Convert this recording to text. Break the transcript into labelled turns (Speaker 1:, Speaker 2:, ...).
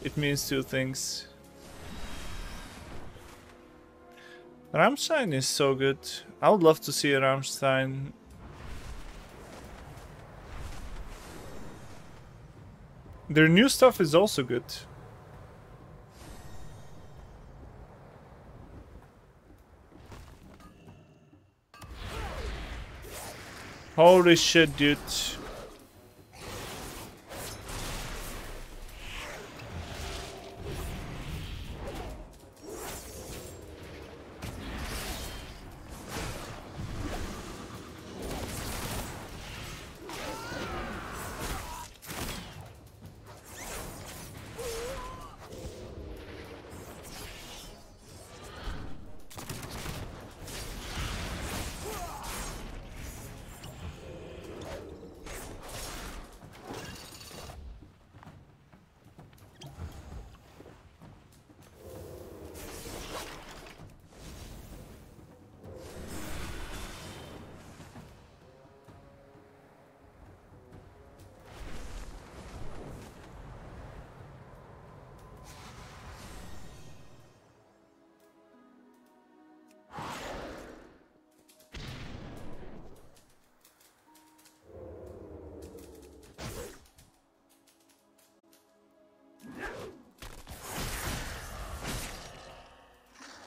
Speaker 1: it means two things. Rammstein is so good. I would love to see a Rammstein. Their new stuff is also good. Holy shit, dude.